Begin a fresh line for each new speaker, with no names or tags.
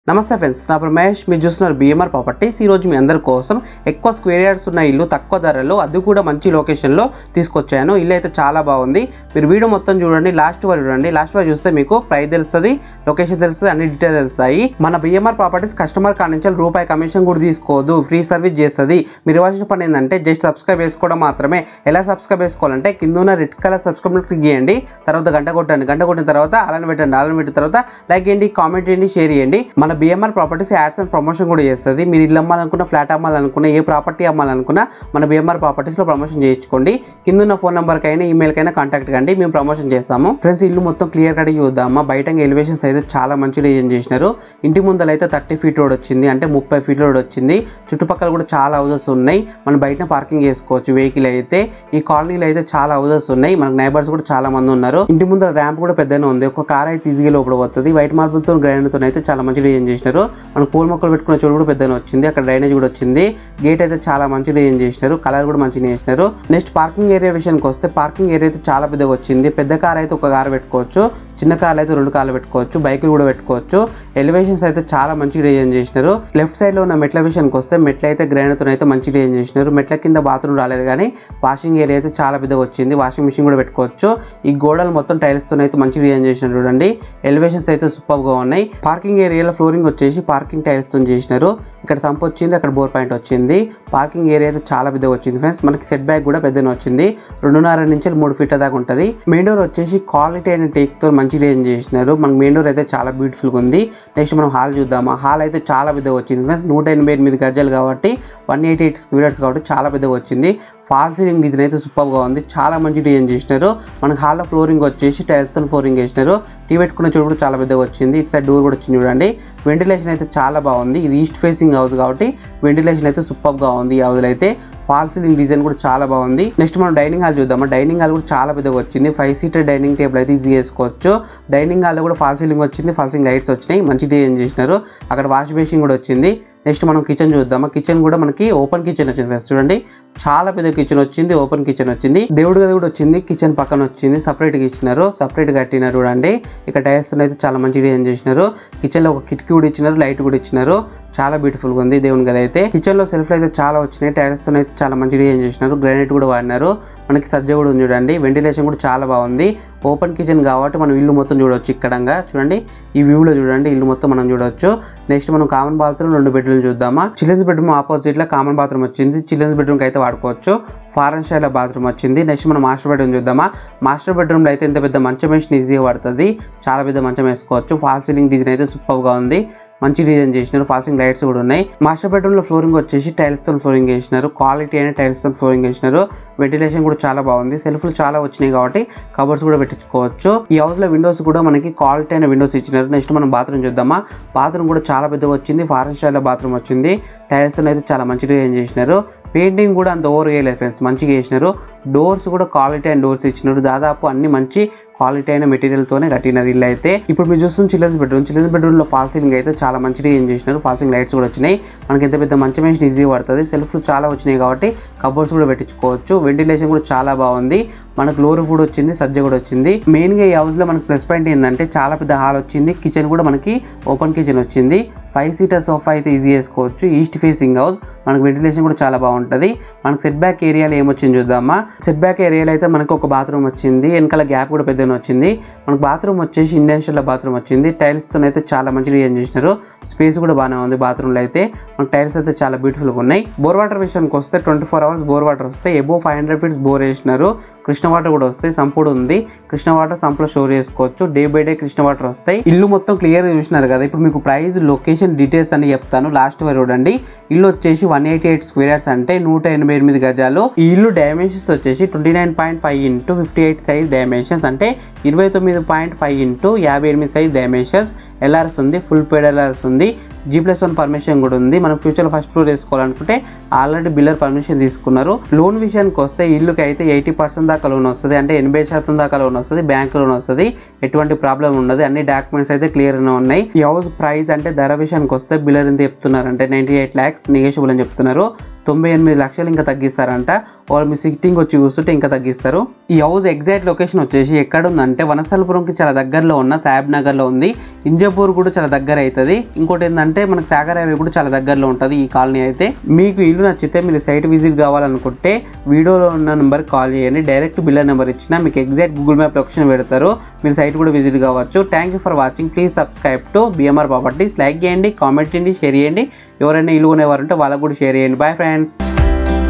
నమస్తే ఫ్రెండ్స్, నా పేరు మహేష్. మీరు చూస్తున్నారు బిఎంఆర్ ప్రాపర్టీస్. ఈరోజు మీ అందరి కోసం ఎక్కువ స్క్వేర్ యార్డ్స్ ఉన్న ఇల్లు తక్కువ ధరలో, అది కూడా మంచి లొకేషన్లో తీసుకొచ్చాను. ఇల్లు అయితే చాలా బాగుంది. మీరు వీడియో మొత్తం చూడండి, లాస్ట్ వరకు చూడండి. లాస్ట్ వరకు చూస్తే మీకు ప్రైస్ తెలుస్తుంది, లొకేషన్ తెలుస్తుంది, అన్ని డీటెయిల్స్ తెలుస్తాయి. మన బిఎంఆర్ ప్రాపర్టీస్ కస్టమర్ కానించాలి రూపాయి కమిషన్ కూడా తీసుకోదు, ఫ్రీ సర్వీస్ చేస్తుంది. మీరు ఇవ్వాల్సిన పని ఏంటంటే జస్ట్ సబ్స్క్రైబ్ చేసుకోవడం మాత్రమే. ఎలా సబ్స్క్రైబ్ చేసుకోవాలంటే కింద ఉన్న రెడ్ కలర్ సబ్స్క్రైబ్ క్లిక్ చేయండి, తర్వాత గంట కొట్టండి, గంట కొట్టిన తర్వాత అలానే పెట్టండి, అలానే పెట్టిన తర్వాత లైక్ చేయండి, కామెంట్ చేయండి, షేర్ చేయండి. మన BMR properties ads and promotion కూడా చేస్తుంది. మీరు ఇల్లు అమ్మాలనుకున్న, ఫ్లాట్ అమ్మాలనుకున్న, ఏ ప్రాపర్టీ అమ్మాలనుకున్నా మన బిఎంఆర్ ప్రాపర్టీస్లో ప్రమోషన్ చేయించుకోండి. కింద ఉన్న ఫోన్ నెంబర్కైనా ఈమెయిల్కైనా కాంటాక్ట్ కండి, మేము ప్రమోషన్ చేస్తాము. ఫ్రెండ్స్, ఇల్లు మొత్తం క్లియర్ కట్ చూద్దామా. బయట ఎలివేషన్స్ అయితే చాలా మంచి డిజైన్ చేసినారు. ఇంటి ముందర అయితే 30 ఫీట్ రోడ్ వచ్చింది, అంటే 30 ఫీట్ రోడ్ వచ్చింది. చుట్టుపక్కల కూడా చాలా హౌసెస్ ఉన్నాయి. మనం బయట పార్కింగ్ చేసుకోవచ్చు వెహికల్ అయితే. ఈ కాలనీలో అయితే చాలా హౌసెస్ ఉన్నాయి. మనకు నైబర్స్ కూడా చాలా మంది ఉన్నారు. ఇంటి ముందర ర్యాంప్ కూడా పెద్దనే ఉంది. ఒక కార్ అయితే ఈజీగా లోపల పోతుంది. వైట్ మార్బుల్తో గ్రైండ్తో అయితే చాలా మంచి డిజైన్ చేసినారు. మనకు పూల మొక్కలు పెట్టుకున్న చోటు కూడా పెద్దగా వచ్చింది. అక్కడ డ్రైనేజ్ కూడా వచ్చింది. గేట్ అయితే చాలా మంచి డిజైన్ చేసినారు. కలర్ కూడా మంచిగా చేసినారు. నెక్స్ట్ పార్కింగ్ ఏరియా విషయానికి వస్తే పార్కింగ్ ఏరియా అయితే చాలా పెద్దగా వచ్చింది. పెద్ద కార్ అయితే ఒక కార్ పెట్టుకోవచ్చు, చిన్న కార్లు అయితే 2 కార్లు పెట్టుకోవచ్చు, బైకులు కూడా పెట్టుకోవచ్చు. ఎలివేషన్స్ అయితే చాలా మంచి డిజైన్ చేసినారు. లెఫ్ట్ సైడ్ లో ఉన్న మెట్ల విషయానికి వస్తే మెట్లు అయితే గ్రైండ్తో అయితే మంచి డిజైన్ చేసినారు. మెట్ల కింద బాత్రూమ్ రాలేదు, కానీ వాషింగ్ ఏరియా అయితే చాలా పెద్దగా వచ్చింది. వాషింగ్ మిషన్ కూడా పెట్టుకోవచ్చు. ఈ గోడలు మొత్తం టైల్స్ తో అయితే మంచి డిజైన్ చేసినారు. చూడండి, ఎలివేషన్స్ అయితే సూపర్ గా ఉన్నాయి. పార్కింగ్ ఏరియాలో ఫ్లోరింగ్ వచ్చేసి పార్కింగ్ టైల్స్ తో చేసినారు. ఇక్కడ సంప్ వచ్చింది, అక్కడ బోర్ పాయింట్ వచ్చింది. పార్కింగ్ ఏరియా అయితే చాలా పెద్దగా వచ్చింది ఫ్రెండ్స్. మనకి సెట్ బ్యాక్ కూడా పెద్దగా వచ్చింది. 2.5 నుంచి 3 ఫీట్ల దాకా ఉంటుంది. మెయిన్ డోర్ వచ్చేసి క్వాలిటీ అయిన టేక్ తో మంచి డిజైన్ చేసినారు. మనకి మెయిన్ డోర్ అయితే చాలా బ్యూటిఫుల్ గా ఉంది. నెక్స్ట్ మనం హాల్ చూద్దామా. హాల్ అయితే చాలా పెద్దగా వచ్చింది ఫ్రెండ్స్. 188 గజాలు కాబట్టి 188 స్క్వేర్ యార్డ్స్ కాబట్టి చాలా పెద్దగా వచ్చింది. ఫాల్ సీలింగ్ డిజైన్ అయితే సూపర్ గా ఉంది. చాలా మంచి డిజైన్ చేసినారు. మనకి హాల్లో ఫ్లోరింగ్ వచ్చేసి టైల్స్ తో ఫ్లోరింగ్ చేసినారు. టీ పెట్టుకున్న చోటు కూడా చాలా పెద్దగా వచ్చింది. ఇటు సైడ్ డోర్ కూడా వచ్చింది. చూడండి, వెంటిలేషన్ అయితే చాలా బాగుంది. ఇది ఈస్ట్ ఫేసింగ్ హౌస్ కాబట్టి వెంటిలేషన్ అయితే సూపర్ గా ఉంది. ఈ హౌస్ అయితే ఫాల్ సీలింగ్ డిజైన్ కూడా చాలా బాగుంది. నెక్స్ట్ మనం డైనింగ్ హాల్ చూద్దామా. డైనింగ్ హాల్ కూడా చాలా పెద్దగా వచ్చింది. 5 సీటర్ డైనింగ్ టేబుల్ అయితే ఈజీ చేసుకోవచ్చు. డైనింగ్ హాల్ కూడా ఫాల్ సీలింగ్ వచ్చింది, ఫాల్ సీలింగ్ లైట్స్ వచ్చినాయి, మంచి డిజైన్ చేసినారు. అక్కడ వాష్ బేసిన్ కూడా వచ్చింది. నెక్స్ట్ మనం కిచెన్ చూద్దామా. కిచెన్ కూడా మనకి ఓపెన్ కిచెన్ వచ్చింది ఫ్రెండ్స్. చూడండి, చాలా పెద్ద కిచెన్ వచ్చింది, ఓపెన్ కిచెన్ వచ్చింది. దేవుడి గది కూడా వచ్చింది. కిచెన్ పక్కన వచ్చింది, సపరేట్ గా ఇచ్చినారు, సపరేట్ కట్టినారు. చూడండి, ఇక్కడ టైల్స్ తో అయితే చాలా మంచి డిజైన్ చేసినారు. కిచెన్ లో ఒక కిటికీ కూడా ఇచ్చినారు, లైట్ కూడా ఇచ్చినారు. చాలా బ్యూటిఫుల్ గా ఉంది దేవుని గది అయితే. కిచెన్ లో సెల్ఫ్ అయితే చాలా వచ్చినాయి. టైల్స్ తో అయితే చాలా మంచి డిజైన్ చేసినారు. గ్రానైట్ కూడా వాడినారు. మనకి సజ్జ కూడా ఉంది. చూడండి, వెంటిలేషన్ కూడా చాలా బాగుంది. ఓపెన్ కిచెన్ కాబట్టి మనం ఇల్లు మొత్తం చూడవచ్చు. ఇక్కడంగా చూడండి, ఈ వ్యూలో చూడండి, ఇల్లు మొత్తం మనం చూడవచ్చు. నెక్స్ట్ మనం కామన్ బాత్రూమ్ 2 బెడ్రూమ్ చూద్దామా. చిల్డ్రన్స్ బెడ్రూమ్ ఆపోజిట్ లో కామన్ బాత్రూమ్ వచ్చింది. చిల్డ్రన్స్ బెడ్రూమ్ కి అయితే వాడుకోవచ్చు. ఫారెన్ స్టైల్ బాత్రూమ్ వచ్చింది. నెక్స్ట్ మనం మాస్టర్ బెడ్రూమ్ చూద్దామా. మాస్టర్ బెడ్రూమ్ లో అయితే ఇంత పెద్ద మంచం వేసి ఈజీగా పడుతుంది. చాలా పెద్ద మంచం వేసుకోవచ్చు. ఫాల్ సీలింగ్ డిజైన్ అయితే సూపర్ గా ఉంది, మంచి డిజైన్ చేసినారు. ఫాల్సింగ్ లైట్స్ కూడా ఉన్నాయి. మాస్టర్ బెడ్రూమ్ లో ఫ్లోరింగ్ వచ్చేసి టైల్స్ తో ఫ్లోరింగ్ చేసినారు. క్వాలిటీ అయిన టైల్స్ తో ఫ్లోరింగ్ చేసినారు. వెంటిలేషన్ కూడా చాలా బాగుంది. సెల్ఫ్లు చాలా వచ్చినాయి కాబట్టి కబోర్డ్స్ కూడా పెట్టించుకోవచ్చు. ఈ హౌస్ లో విండోస్ కూడా మనకి క్వాలిటీ అయిన విండోస్ ఇచ్చినారు. నెక్స్ట్ మనం బాత్రూమ్ చూద్దామా. బాత్రూమ్ కూడా చాలా పెద్దగా వచ్చింది. ఫారెన్ స్టైల్ బాత్రూమ్ వచ్చింది. టైల్స్ తో అయితే చాలా మంచి డిజైన్ చేసినారు. పెయింటింగ్ కూడా అంత ఓవర్ వేయలేదు ఫ్రెండ్స్, మంచిగా చేసినారు. డోర్స్ కూడా క్వాలిటీ అయిన డోర్స్ ఇచ్చినారు. దాదాపు అన్ని మంచి క్వాలిటీ అయిన మెటీరియల్ తోనే కట్టినారు ఇల్లు అయితే. ఇప్పుడు మీరు చూస్తున్న చిల్డ్రన్స్ బెడ్రూమ్. చిల్డ్రన్స్ బెడ్రూమ్ లో ఫాల్ సీలింగ్ అయితే చాలా మంచి డిజైన్ చేసినారు. ఫాల్ సీలింగ్ లైట్స్ కూడా వచ్చినాయి. మనకి ఎంత పెద్ద మంచం వేసి ఈజీగా పడుతుంది. సెల్ఫ్లు చాలా వచ్చినాయి కాబట్టి కబోర్డ్స్ కూడా పెట్టించుకోవచ్చు. వెంటిలేషన్ కూడా చాలా బాగుంది. మనకు లోర్ ఫుడ్ వచ్చింది, సజ్జ కూడా వచ్చింది. మెయిన్ గా ఈ హౌస్ లో మనకి ప్లస్ పాయింట్ ఏంటంటే చాలా పెద్ద హాల్ వచ్చింది. కిచెన్ కూడా మనకి ఓపెన్ కిచెన్ వచ్చింది. 5 సీటర్ సోఫా అయితే ఈజీ చేసుకోవచ్చు. East facing house. మనకు వెంటిలేషన్ కూడా చాలా బాగుంటుంది. మనకు సెట్ బ్యాక్ ఏరియాలో ఏమొచ్చింది చూద్దామా. సెట్ బ్యాక్ ఏరియాలో అయితే మనకు ఒక బాత్రూమ్ వచ్చింది. వెనకాల గ్యాప్ కూడా పెద్దగా వచ్చింది. మనకు బాత్రూమ్ వచ్చేసి ఇండియన్ స్టైల్ బాత్రూమ్ వచ్చింది. టైల్స్ తో అయితే చాలా మంచి డిజైన్ చేసినారు. స్పేస్ కూడా బాగానే ఉంది బాత్రూమ్ లో అయితే. మనకు టైల్స్ అయితే చాలా బ్యూటిఫుల్ గా ఉన్నాయి. బోర్ వాటర్ విషయానికి వస్తే 24 అవర్స్ బోర్ వాటర్ వస్తాయి. అబోవ్ 500 ఫీట్స్ బోర్ వేసినారు. కృష్ణ వాటర్ కూడా వస్తాయి. సంప్ కూడా ఉంది. కృష్ణ వాటర్ సంప్ లో స్టోర్ చేసుకోవచ్చు. Day by day Krishna water వస్తాయి. ఇల్లు మొత్తం క్లియర్ గా చూసినారు కదా. ఇప్పుడు మీకు ప్రైస్, లొకేషన్ డీటెయిల్స్ అని చెప్తాను. లాస్ట్ వరకు చూడండి. ఇల్లు వచ్చేసి 188 స్క్వేర్ యార్డ్స్, అంటే 188 గజాలు. ఈ ఇల్లు డైమెన్షన్స్ వచ్చేసి 29.5 ఇంటూ 58 సైజ్ డైమెన్షన్స్, అంటే 29.5 ఇంటూ 58 సైజ్ డైమెన్షన్స్. ఎల్ఆర్ఎస్ ఉంది, ఫుల్ పేడ్ ఎల్ఆర్ఎస్ ఉంది. G+1 పర్మిషన్ కూడా ఉంది. మనం ఫ్యూచర్ లో ఫస్ట్ ఫ్లోర్ వేసుకోవాలనుకుంటే ఆల్రెడీ బిల్డర్ పర్మిషన్ తీసుకున్నారు. లోన్ విషయానికి వస్తే ఇల్లుకి అయితే 80% దాకా లోన్ వస్తుంది, అంటే 80% దాకా లోన్ వస్తుంది. బ్యాంక్ లోన్ వస్తుంది. ఎటువంటి ప్రాబ్లం ఉండదు. అన్ని డాక్యుమెంట్స్ అయితే క్లియర్ గా ఉన్నాయి. ఈ హౌస్ ప్రైస్ అంటే ధర విషయానికి వస్తే బిల్డర్ ఎంత చెప్తున్నారు అంటే 98 lakhs నెగోషియబుల్ అని చెప్తున్నారు. 98 లక్షలు ఇంకా తగ్గిస్తారంట. వాళ్ళు మీ సిట్టింగ్ వచ్చి చూస్తుంటే ఇంకా తగ్గిస్తారు. ఈ హౌస్ ఎగ్జాక్ట్ లొకేషన్ వచ్చేసి ఎక్కడ ఉందంటే వనస్థలపురంకి చాలా దగ్గరలో ఉన్న సాహెబ్ నగర్లో ఉంది. ఇంజపూర్ కూడా చాలా దగ్గర అవుతుంది. ఇంకోటి ఏంటంటే మనకు సాగర్ హైవే కూడా చాలా దగ్గరలో ఉంటుంది ఈ కాలనీ అయితే. మీకు ఇల్లు నచ్చితే మీరు సైట్ విజిట్ కావాలనుకుంటే వీడియోలో ఉన్న నెంబర్కి కాల్ చేయండి. డైరెక్ట్ బిల్లర్ నెంబర్ ఇచ్చినా మీకు ఎగ్జాక్ట్ గూగుల్ మ్యాప్ లొకేషన్ పెడతారు. మీరు సైట్ కూడా విజిట్ కావచ్చు. Thank you for watching. Please subscribe to BMR properties. Like చేయండి, కామెంట్ చేయండి, షేర్ చేయండి. ఎవరైనా ఇల్లు కొనేవారంటే వాళ్ళకు కూడా షేర్ చేయండి. Bye friends.